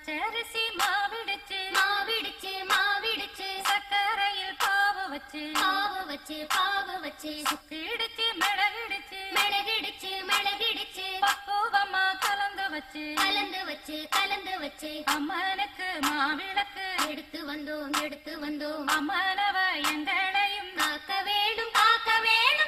பச்சரிசி மாவிடுச்சு மாவிடுச்சு மாவிடுச்சு சக்கரையில் பாவு வச்சு பாவு வச்சு பாவு வச்சு சுக்கிடுச்சு மிளகிடுச்சு மிளகிடுச்சு மிளகிடுச்சு பக்குவமா கலந்து வச்சு கலந்து வச்சு கலந்து வச்சு அம்மனுக்கு மாவிளக்கு எடுத்து வந்தோம் அம்மனவ எங்களையும் காக்க வேண்டும் காக்க வேண்டும்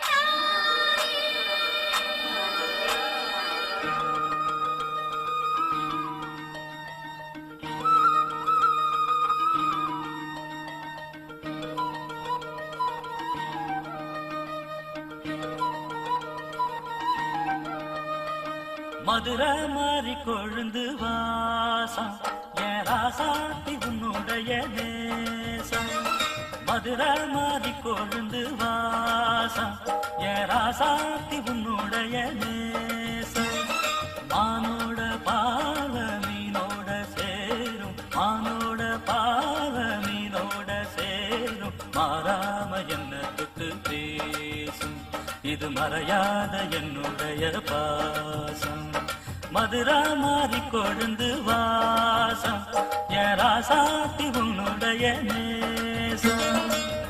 மதுரை மாறி கொழுந்து வாசம் என் ராசாத்தி உன்னுடைய நேசம் மதுரை மாறி கொழுந்து வாசம் என் ராசாத்தி உன்னுடைய நேசம் மானோட பாவ மீனோட சேரும் மானோட பாவ மீனோட சேரும் மாறாம என்ன தொட்டு பேசும் இது மறையாத என்னுடைய பாசம் மதுரா மாறி கொழுந்து வாசம் என் ராசாத்தி உன்னுடைய நேசம்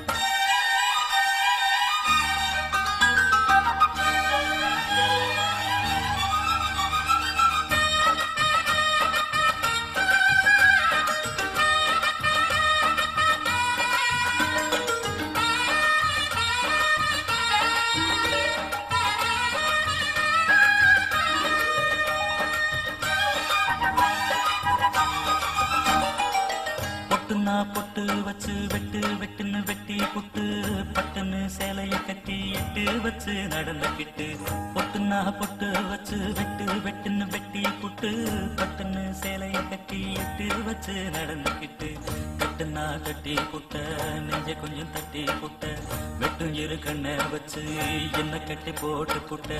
பொட்டு வச்சு வெட்டு வெட்டுன்னு வெட்டி புட்டு பட்டுன்னு சேலைய கட்டி எட்டு வச்சு நடந்துக்கிட்டு பொட்டுனா பொட்டு வச்சு வெட்டு வெட்டுன்னு வெட்டி புட்டு பட்டுன்னு சேலைய கட்டி எட்டு வச்சு நடந்துக்கிட்டு கட்டுனா கட்டி புட்ட நெஞ்ச கொஞ்சம் தட்டி புட்ட வெட்டும் இரு கண்ணை வச்சு என்ன கட்டி போட்டு புட்ட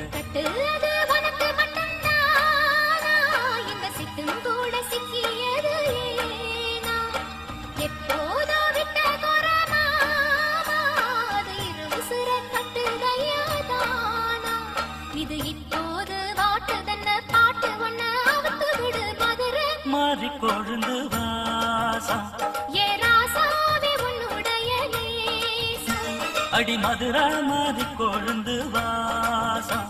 மாறி கொழுந்து வாசம் அடி மதுரா மாறி கொழுந்து வாசம்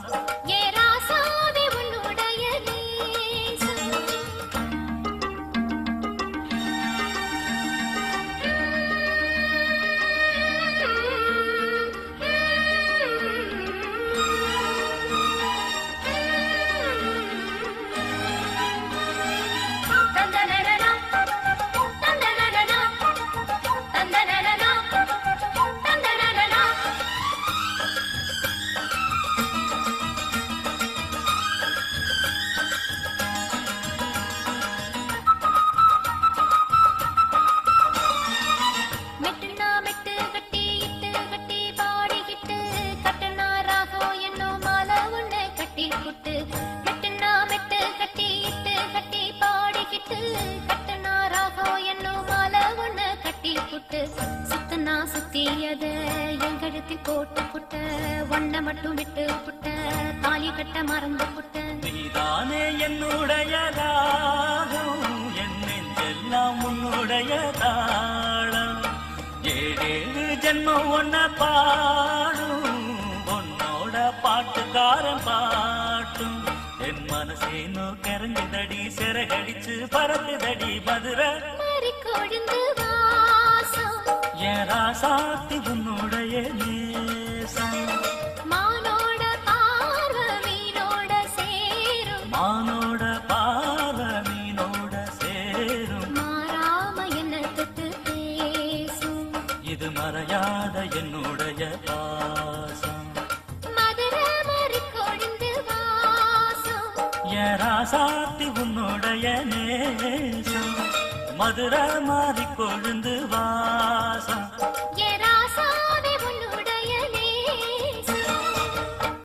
சுத்தியத எங்கழுத்தில் போட்டு புட்ட ஒன்ன மட்டும் விட்டு புட்ட தாலி கட்ட மறந்து புட்ட நீதானே என்னுடைய ராகம் என் நெஞ்செல்லாம் உன்னுடைய தாளம் ஏழேழு ஜென்மம் ஒன்ன பாடும் உன்னோட பாட்டுக்காரன் பாட்டும் என் மனசேனோ கரங்குதடி சிறகடிச்சு பறந்துதடி மதுரை கொழுந்து என் ராசாத்தி உன்னுடைய நேசம் மானோட பார்வ மீனோட சேரும் மானோட பார்வ மீனோட சேரும் மாறாம என்ன தொட்டு பேசும் இது மறையாத என்னுடைய பாசம் மதுரை மாறி கொழுந்து வாசம் என் ராசாத்தி உன்னுடைய நேசம் மதுரை மாறி கொழுந்து வாசம்